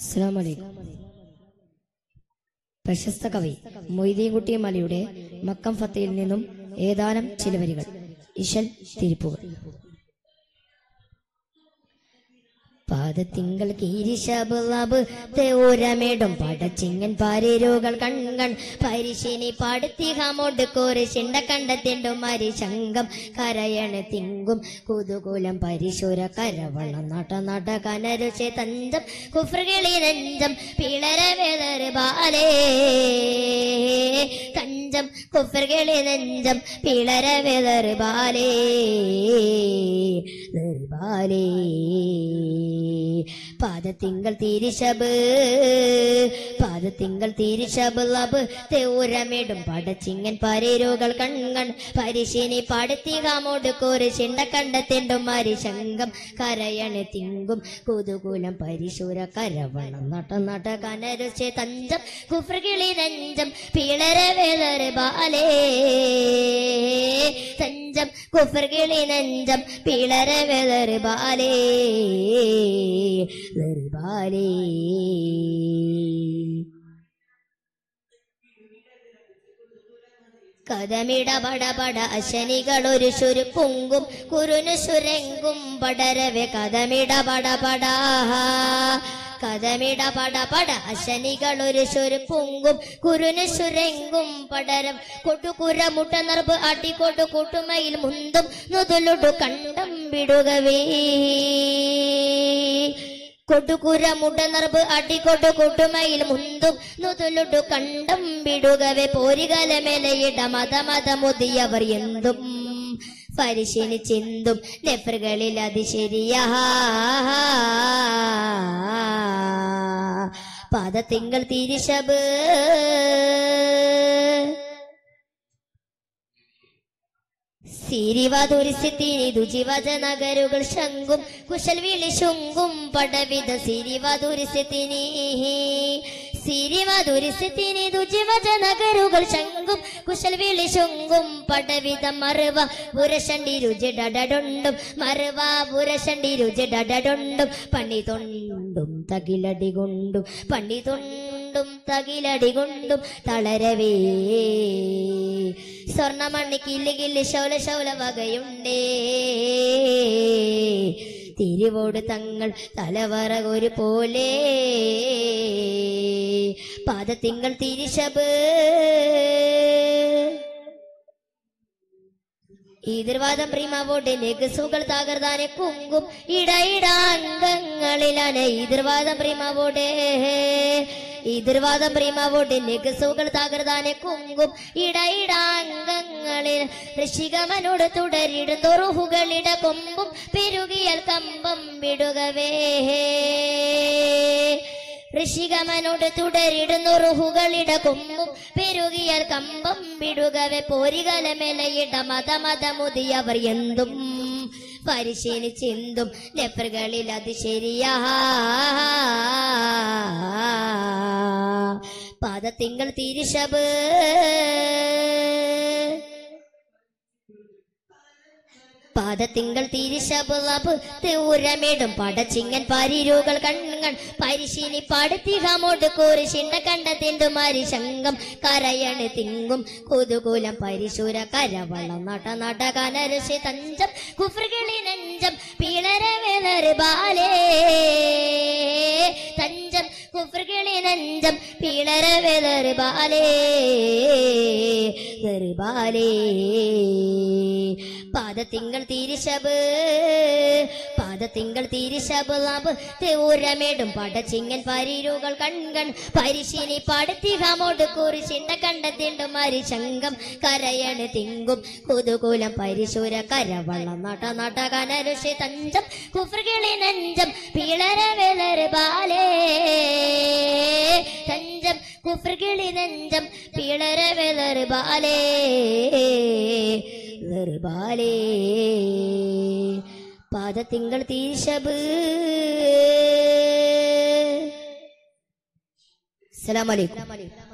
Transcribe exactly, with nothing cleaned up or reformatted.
അസ്സലാമു അലൈക്കും. പ്രശസ്ത കവി മൊയ്തീൻകുട്ടി മലയുടെ മക്കം ഫത്തയിൽ നിന്നും ഏതാനും ചില വരികൾ. ഇശൽ തിരിപ്പുകൾ. പാദത്തിങ്കൾ കീരിശബ് തേരമേടും പടച്ചിങ്ങൻ പാരേരോകൾ കൺകൺ പരിശിനി പാടത്തി ഹാമോട് കോര് ചിണ്ട കണ്ടത്തിണ്ടും മരി ശങ്കം കരയണ തിങ്കും കുതുകൂലം പരിശുര കരവളം നട നട കനരുചെ തഞ്ചം കുഫ്രകിളി നെഞ്ചം പിളര വേദർ ബാലേ തഞ്ചം കുഫ്രകിളി നെഞ്ചം പിളര വേദർ ബാലേ ബാലേ പാദത്തിങ്കൾ തിരിശബ് പാദത്തിങ്കൾ തിരിശബ് ലബ് തേരമേടും പടച്ചിങ്ങൻ പരേരോകൾ കൺകൺ പരിശിനി പാടത്തി കാമോട് കോര് ചിണ്ട കണ്ടത്തിണ്ടും മരി ശങ്കം കരയണ തിങ്കും കുതുകൂലം പരിശുര കരവണം നട നട കനരുചെ തഞ്ചം കുഫ്രകിളി നെഞ്ചം പിളര വേദർ ബാലേ തഞ്ചം കുഫ്രകിളി നെഞ്ചം പിളര വേദർ ബാലേ ബാലേ. കഥമിട പടപട അശനികൾ ഒരു ശുരുക്കുങ്കും കുരുനു സുരങ്കും പടരവെ കഥമിട പടപട കഥമിട പടപട അശനികൾ ഒരു ശുരുക്കുങ്കും കുരുനു സുരങ്കും പടരം കൊട്ടുകുര മുട്ട നർബ് അടികൊട്ടു കൂട്ടുമയിൽ മുന്തും നുതുലുടു കണ്ടം വിടുകവേ കൊട്ടുകുര മുട്ട നർബ് അടികൊട്ടു കൂട്ടുമയിൽ മുന്തും നുതുലുടു കണ്ടം വിടുകവേ പോരികലമേലയിട മത മത മുതിയവർ എന്തും പരിശീലി ചിന്തും നെഫറുകളിൽ അത് ശരിയാ പാദത്തിങ്കൾ തിരിശബ് സിരിവതുരിസിത്തിനി ദുജിവജനഗരുകൾ ശങ്കും കുശൽ വിളി ശുങ്കും പടവിധ സിരിവതുരിസിത്തിനി സിരിവതുരിസിത്തിനി ദുജിവജനഗരുകൾ ശങ്കും കുശൽ വിളി ശുങ്കും പടവിധ മറുവ പുരശണ്ടി രുചി ഡഡുണ്ടും മറുവ പുരശണ്ടി രുചി ഡഡുണ്ടും പണി തൊണ്ടും തകിലടി കൊണ്ടും പണി തൊണ്ടും തകിലടി കൊണ്ടും തളരവേ സ്വർണ്ണമണ്ണി കില്ലി കില്ലി ശൗല ശൗല വകയുണ്ടേ തിരുവോട് തങ്ങൾ തലവറ ഒരു പോലെ പാദത്തിങ്കൾ തിരിശബ് ഈതിർവാദം പ്രീമാവോട്ടെ നെഗസുകൾ തകർതാനെ കുങ്കും ഇടയിട അംഗങ്ങളിലാണ് ഈതിർവാദം പ്രീമാവോട്ടെ ഈതിർവാദം പ്രീമാവോട്ടെ നെഗസുകൾ തകർതാനെ കുങ്കും ഇടയിട അംഗങ്ങളിൽ ഋഷികമനോട് തുടരിടുന്നൊറുഹുകളിട കൊമ്പും പെരുകിയൽ കമ്പം വിടുകവേ ഋഷികമനോട് തുടരിടുന്നൊറുഹുകളിട കൊമ്പും പെരുകിയൽ കമ്പം വിടുകവെ പോരികലമേലയിട മത മത മുതിയവർ എന്തും പരിശീലി ചിന്തും നെഫറുകളിൽ അത് ശരിയാ പാദത്തിങ്കൾ തിരിശബ് പാദത്തിങ്കൾ തിരിശബ് ലബ് തേരമേടും പടച്ചിങ്ങൻ പരിരോകൾ കണ്ണുകൾ പരിശീലി പാടത്തി ഹാമോട് കോറി ചിണ്ട കണ്ടത്തിണ്ടു മരി ശങ്കം കരയണ തിങ്കും കുതുകൂലം പരിശുര കരവളം നട നട കനരുചെ തഞ്ചം കുഫ്രകിളി നെഞ്ചം പിളര വേദർ ബാലേ തഞ്ചം കുഫ്രകിളി നെഞ്ചം പിളര വേദർ ബാലേ ബാലേ. പാദത്തിങ്കൾ തിരിശബ് പാദത്തിങ്കൾ തിരിശബ് ലബ് തേരമേടും പടച്ചിങ്ങൻ പരിരുകൾ കൺകൺ പരിശീലി പാടത്തി ഹാമോട് കോറി ചിണ്ട കണ്ടത്തിണ്ടും മരി ശങ്കം കരയണ തിങ്കും കുതുകൂലം പരിശുര കരവളം നട നട കനരുചെ തഞ്ചം കുഫ്രകിളി നെഞ്ചം പിളര വേദർ ബാലേ തഞ്ചം കുഫ്രകിളി നെഞ്ചം പിളര വേദർ ബാലേ ബാലേ. പാദത്തിങ്കൾ തിരിശബ്. അസ്സലാമു അലൈക്കും.